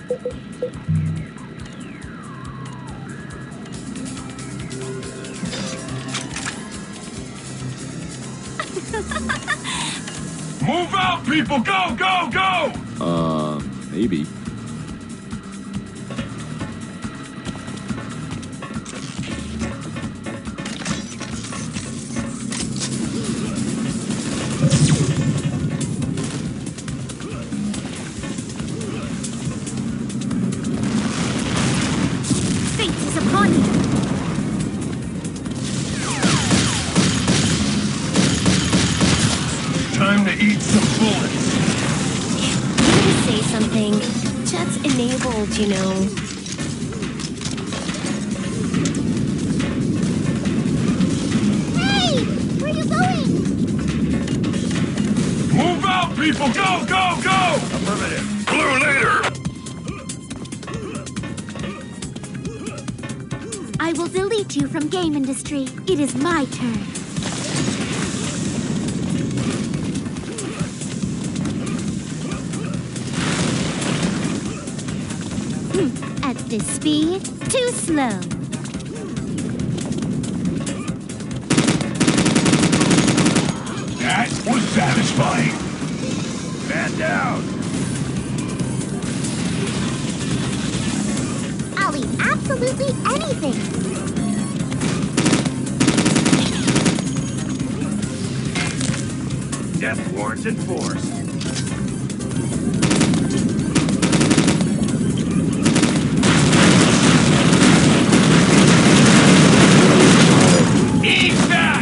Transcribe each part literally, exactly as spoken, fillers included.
Move out, people! Go, go, go! Uh, maybe. Fate is upon you! Time to eat some bullets. I'm gonna say something. Chat's enabled, you know. Hey! Where are you going? Move out, people! Go, go, go! Affirmative. Blue later! I will delete you from game industry. It is my turn. At this speed, too slow. That was satisfying. Man down! I'll eat absolutely anything. Death warrants enforced. Eat that!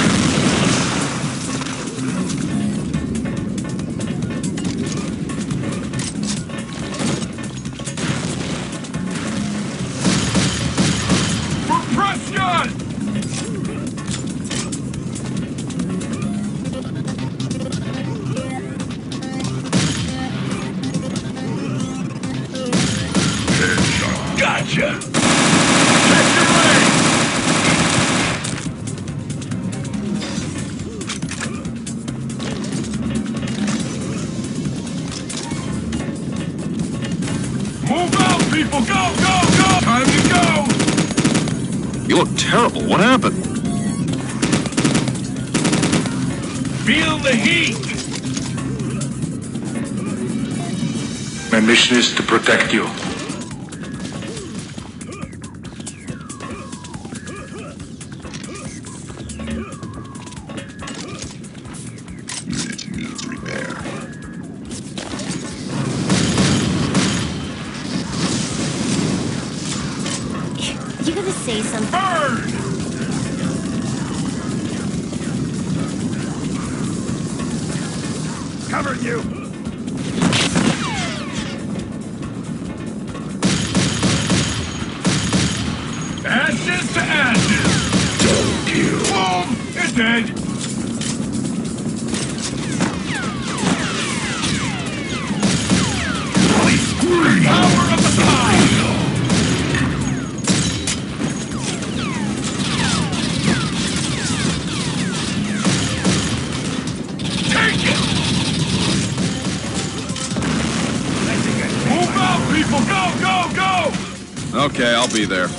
Repression! Gotcha! Check your way! Move out, people! Go, go, go! Time to go! You look terrible. What happened? Feel the heat! My mission is to protect you. You gotta say something. Burn! Cover you! Ashes to ashes! Double kill! Boom! It's dead! Power of the tide! Take it! Move out, people! Go, go, go! Okay, I'll be there.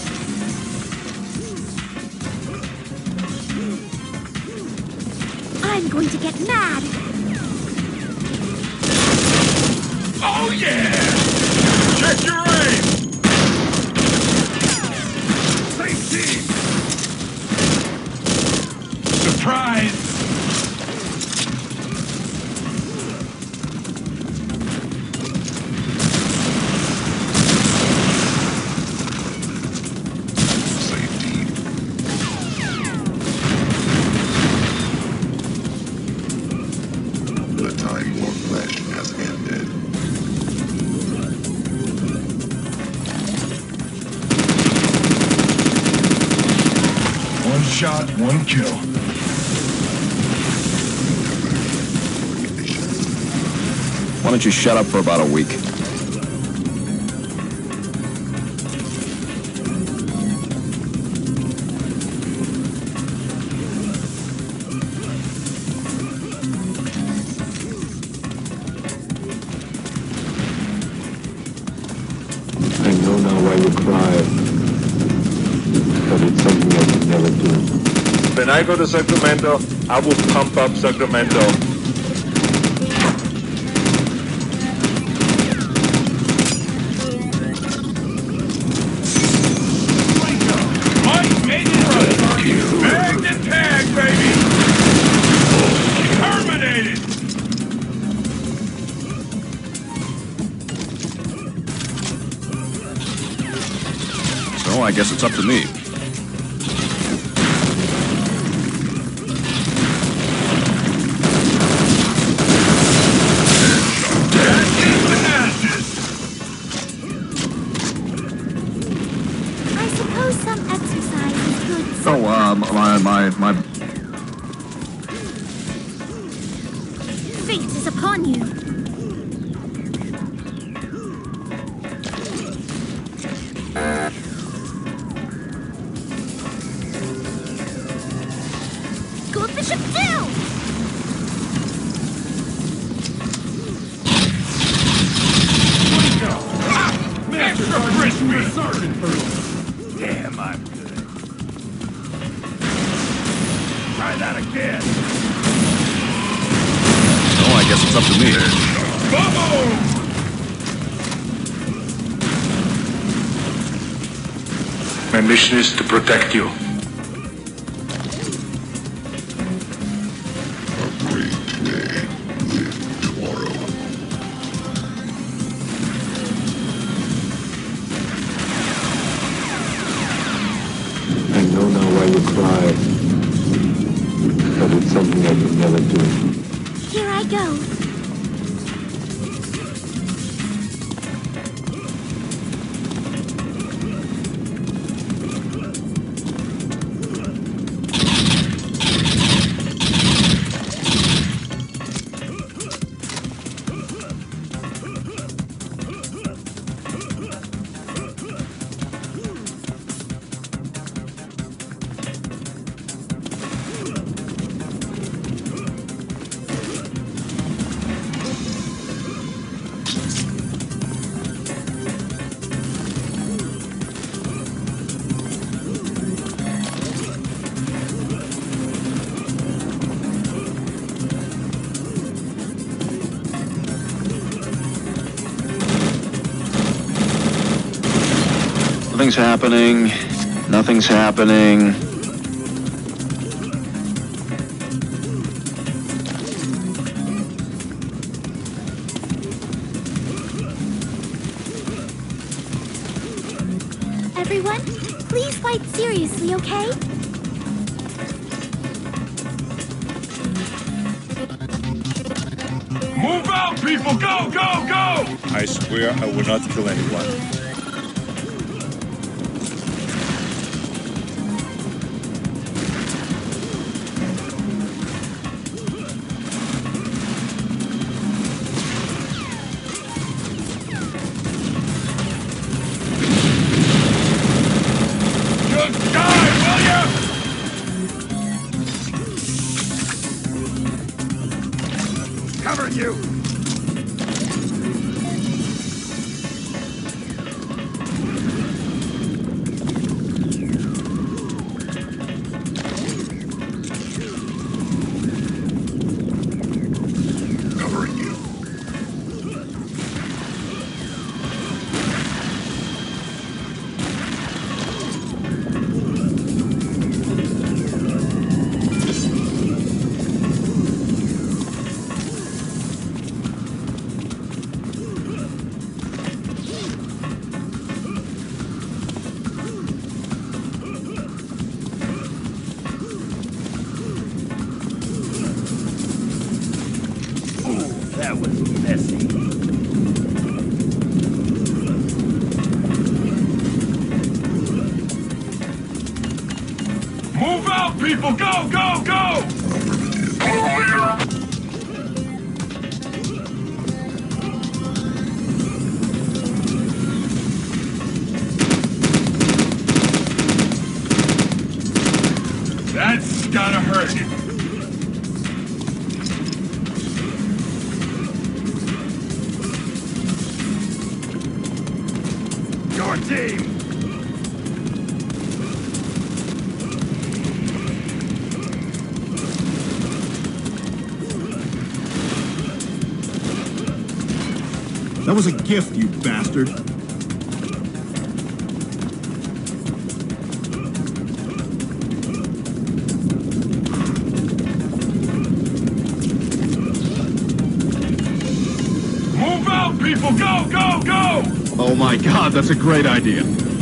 I'm going to get mad. Oh yeah! Check your aim! Same team! Surprise! One shot, one kill. Why don't you shut up for about a week? when I go to Sacramento, I will pump up Sacramento. Mike made it right. Bagged and tagged, baby. Terminated. So I guess it's up to me. I suppose some exercise is good. Oh, uh, my, my, my... Fate is upon you. Go Bishop down! Extra crispy. Damn, I'm good. Try that again. Oh, I guess it's up to me. Boom! My mission is to protect you. I know now why you cry, but it's something I can never do. Here I go. Nothing's happening. Nothing's happening. Everyone, please fight seriously, okay? Move out, people! Go, go, go! I swear I will not kill anyone. Just die, will ya? Cover you! Covering you. That was messy. Move out, people! Go, go, go! That's gotta hurt. Your team! That was a gift, you bastard. Move out, people! Go, go, go! Oh my god, that's a great idea.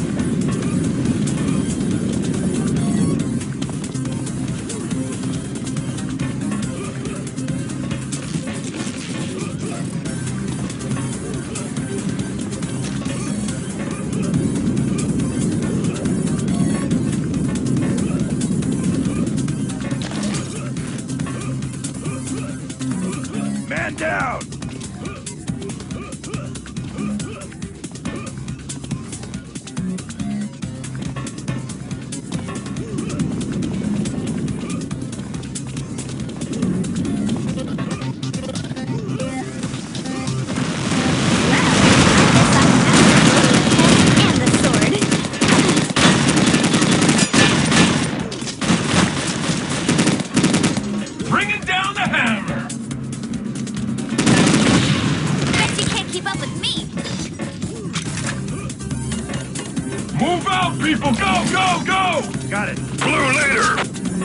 Man down! And the sword. Bringing down the hammer! Bet you can't keep up with me. Move out, people! Go, go, go! Got it. Blue leader!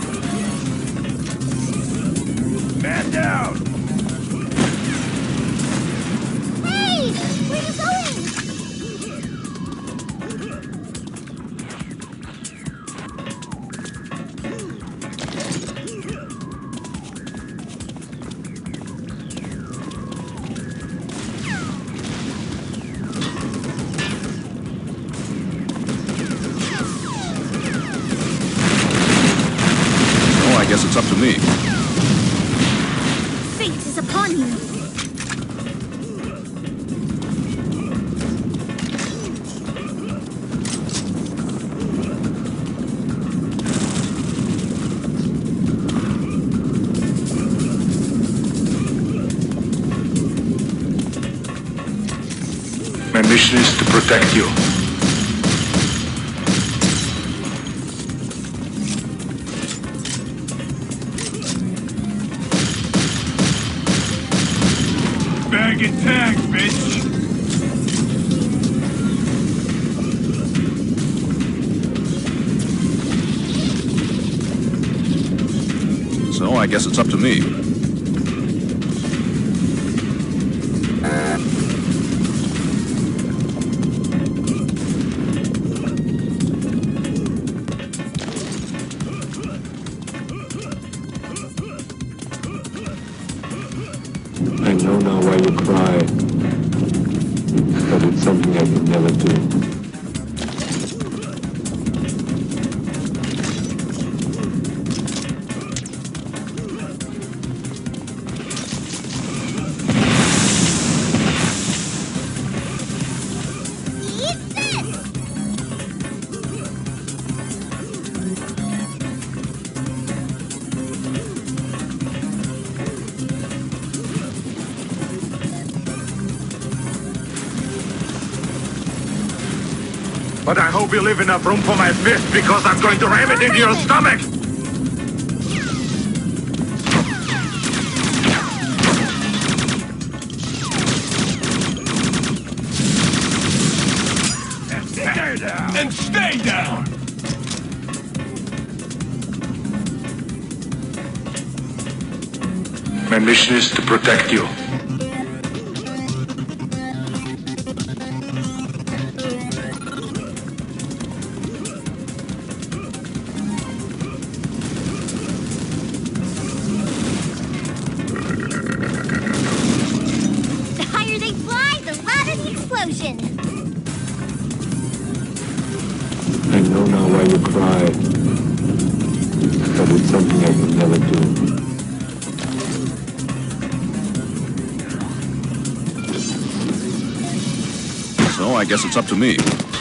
Man down! Hey! Where you going? Oh, I guess it's up to me. Fate is upon you. My mission is to protect you. Bag and tag, bitch! So I guess it's up to me. I know now why you cry, but it's something I can never do. Eat this! But I hope you leave enough room for my fist because I'm going to ram it into your stomach! And stay down! And stay down! My mission is to protect you. The higher they fly, the louder the explosion. I know now why you cry, but it's something I can never do. So I guess it's up to me.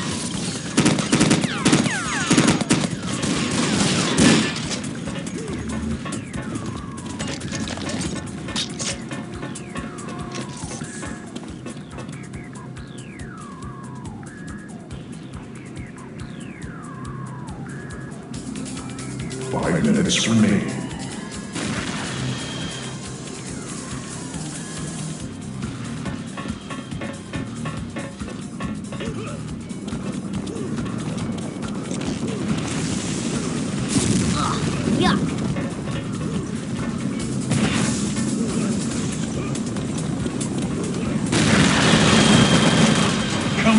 Five minutes remaining.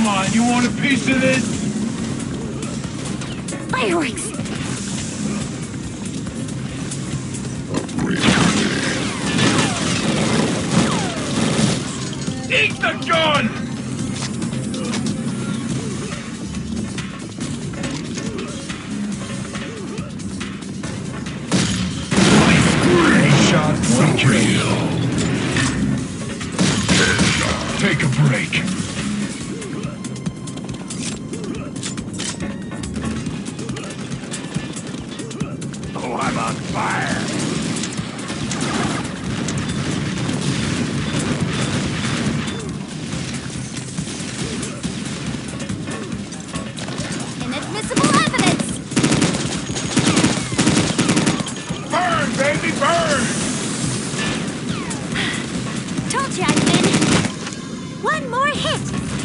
on, you want a piece of this? Fireworks! Eat the gun! Shot, one kill. Take a break. Oh, I'm on fire. Inadmissible evidence! Burn, baby, burn! Told you I'd win. One more hit!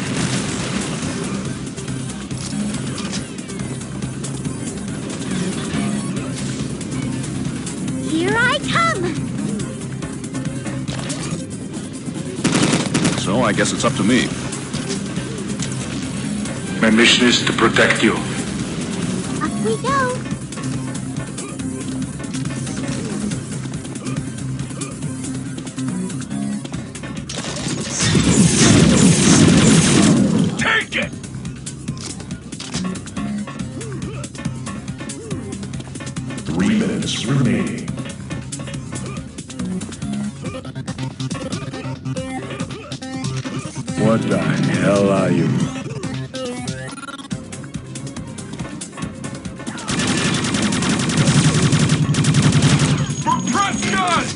Here I come! So I guess it's up to me. My mission is to protect you. Up we go! Take it! Three minutes remaining. What the hell are you? For Prescott!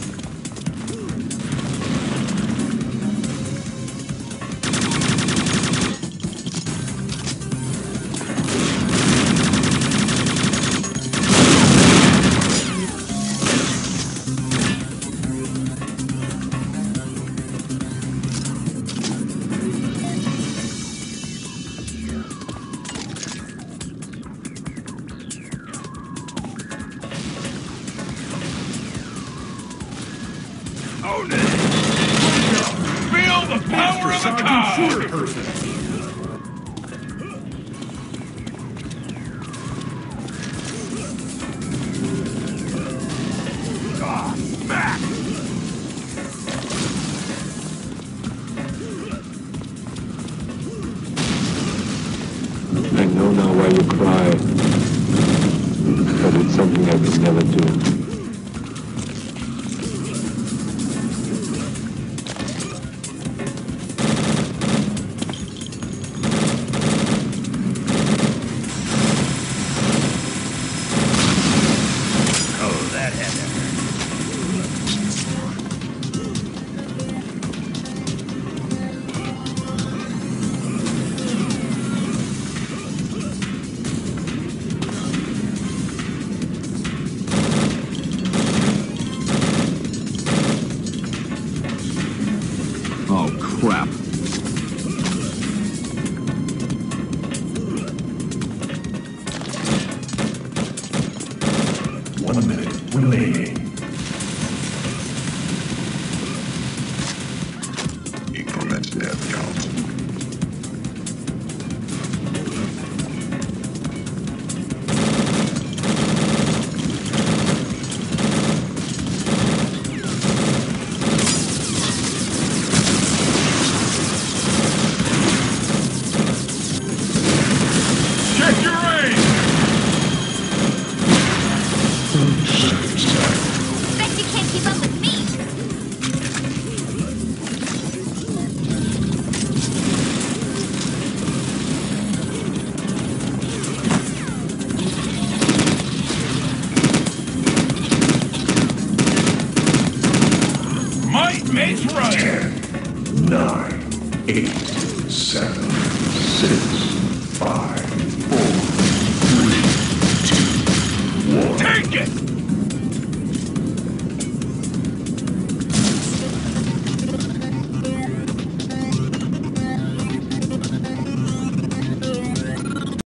Own it! Feel the power of the car! Ah, back! I know now why you cry. But it's something I can never do. Oh, that had to hurt. Oh, crap. One minute remaining. Increment death count. Check your aim! Bet you can't keep up with me! Might makes right! Ten, nine, eight, seven, six, five, four, three, two, one. Take it!